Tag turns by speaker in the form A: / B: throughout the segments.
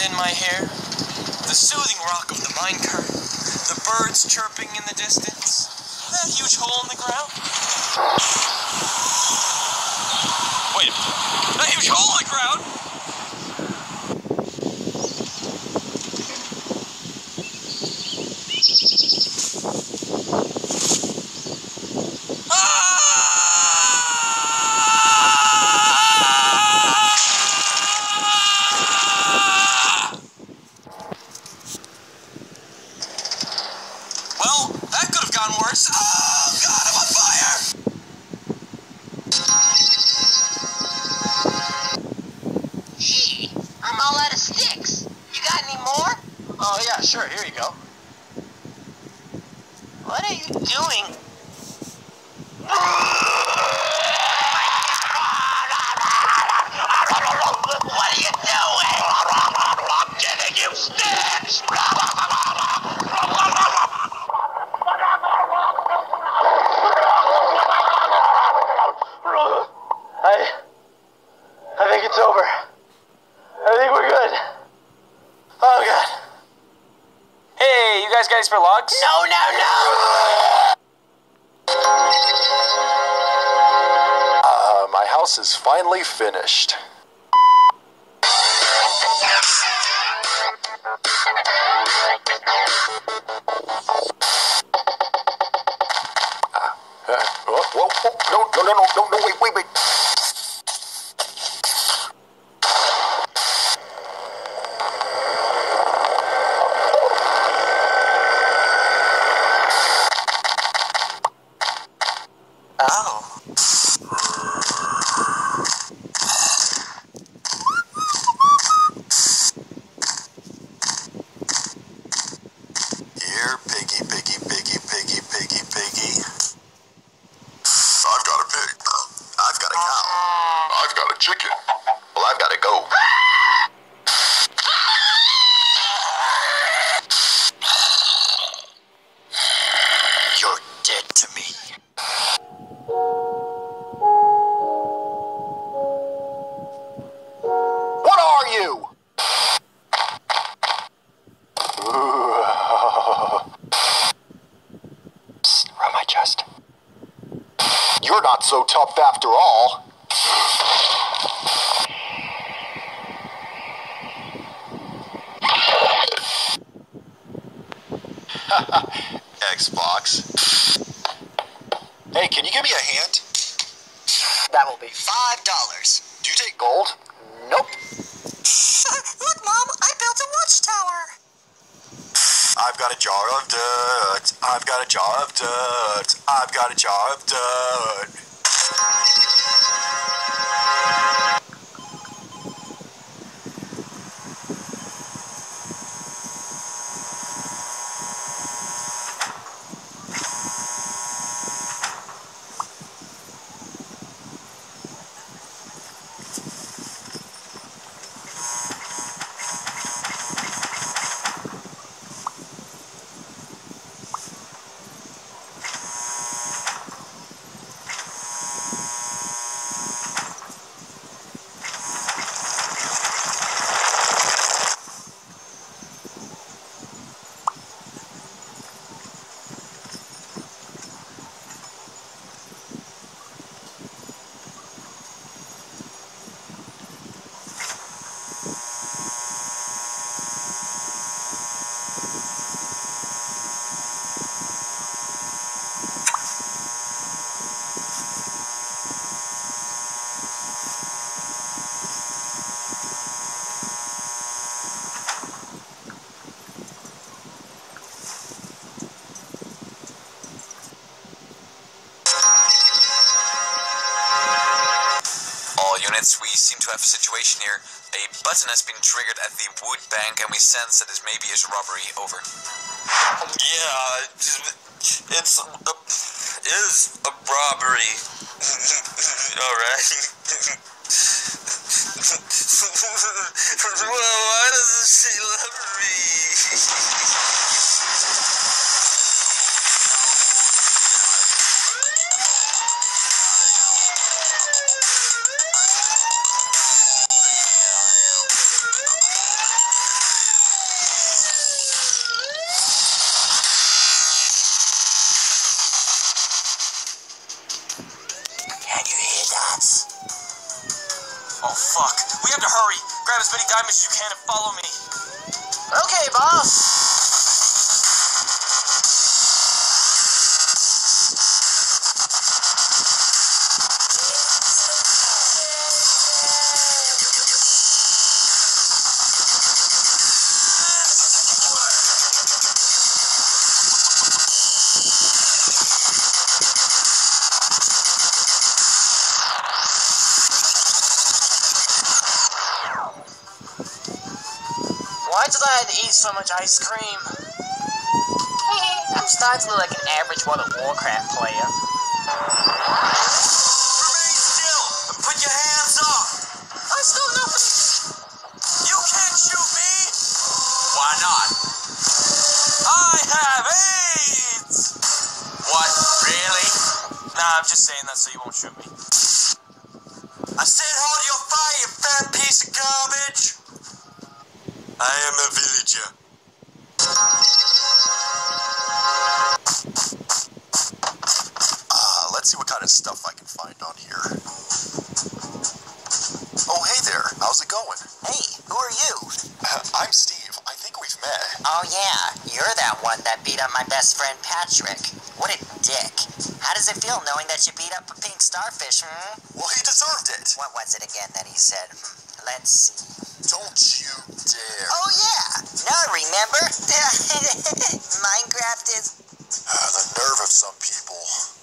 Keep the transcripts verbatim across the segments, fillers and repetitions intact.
A: in my hair, the soothing rock of the mine cart, the birds chirping in the distance, that huge hole in the ground. Wait a minute, that huge hole in the ground? Well, that could have gone worse. Oh, God, I'm on fire!
B: Gee, I'm all out of sticks. You got any more?
A: Oh, yeah, sure, here you go.
B: What are you doing? What are you doing? I'm giving you sticks!
A: I... I think it's over. I think we're good. Oh, God. Hey, you guys got any spare logs?
B: No, no, no!
C: Uh, my house is finally finished. Uh, whoa, whoa, whoa, no, no, no, no, no, no, wait, wait, wait.
A: Oh.
C: Here, piggy, piggy, piggy, piggy, piggy, piggy. I've got a pig. I've got a cow. I've got a chicken. Well, I've got to go.
A: You're dead to me.
C: What are you? Psst, around my chest. You're not so tough after all. Xbox. Hey, can you give me a hand?
B: That will be five dollars.
C: Do you take gold? Nope.
B: Look, Mom, I built a watchtower.
C: I've got a jar of dirt. I've got a jar of dirt. I've got a jar of dirt.
A: Units, we seem to have a situation here. A button has been triggered at the wood bank, and we sense that this maybe is a robbery. Over. Yeah, it's a, is a robbery. All right. Why doesn't she love me? Oh, fuck. We have to hurry. Grab as many diamonds as you can and follow me.
B: Okay, boss. Why did I have to eat so much ice cream? I'm starting to look like an average World of Warcraft player.
A: Remain still and put your hands up.
B: I still nothing.
A: You can't shoot me. Why not? I have AIDS. What? Really? Nah, I'm just saying that so you won't shoot me. I said hold your fire, you fat piece of garbage. I am a villager.
C: Uh, let's see what kind of stuff I can find on here. Oh, hey there. How's it going?
D: Hey, who are you?
C: Uh, I'm Steve. I think we've met.
D: Oh yeah, you're that one that beat up my best friend Patrick. What a dick. How does it feel knowing that you beat up a pink starfish, hmm?
C: Well, he deserved it.
D: What was it again that he said? Hmm, let's see.
C: Don't you dare.
D: Oh yeah! Now I remember. Minecraft is...
C: Uh, the nerve of some people.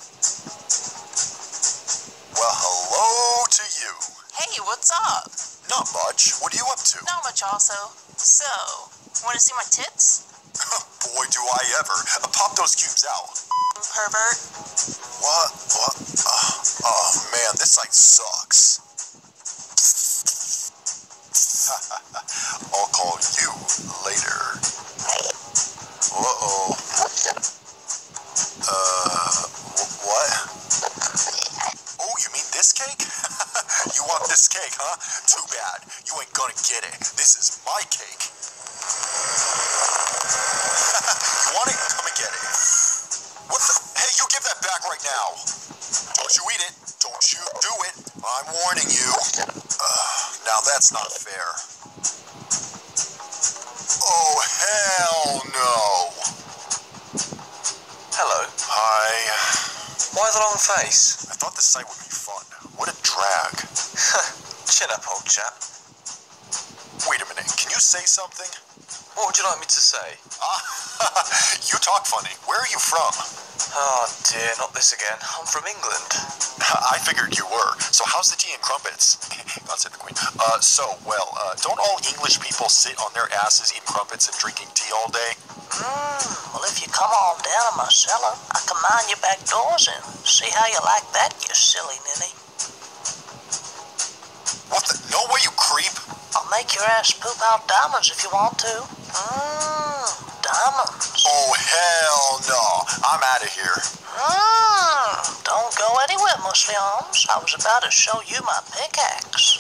C: Well, hello to you.
E: Hey, what's up?
C: Not much. What are you up to?
E: Not much also. So, wanna see my tits?
C: Boy, do I ever. Uh, pop those cubes out.
E: Pervert.
C: What? What? Uh, oh, man, this site sucks. I'll call you later. Uh-oh. Uh, wh- what? Oh, you mean this cake? You want this cake, huh? Too bad. You ain't gonna get it. This is my cake. You want it? Come and get it. What the? Hey, you give that back right now. Don't you eat it. Don't you do it. I'm warning you. Uh, now that's not fair. Oh, hell no.
A: Hello.
C: Hi.
A: Why the long face?
C: I thought this site would be fun. What a drag.
A: Chin up, old chap.
C: Wait a minute. Can you say something?
A: What would you like me to say?
C: Ah, you talk funny. Where are you from?
A: Oh dear, not this again. I'm from England.
C: I figured you were. So how's the tea and crumpets? God save the queen. Uh, so, well, uh, don't all English people sit on their asses eating crumpets and drinking tea all day?
E: Mmm, well if you come on down to my cellar, I can mind your back doors and see how you like that, you silly ninny.
C: What the? No way, you creep.
E: I'll make your ass poop out diamonds if you want to. Mmm, diamonds.
C: Oh, hell no. I'm out of here.
E: Mmm, don't go anywhere, Muslims. I was about to show you my pickaxe.